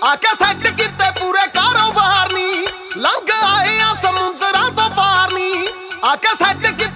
आके सैट किते पूरे कारोबार नी लंघ आए आ समुंदरां तो पार नी आके सैट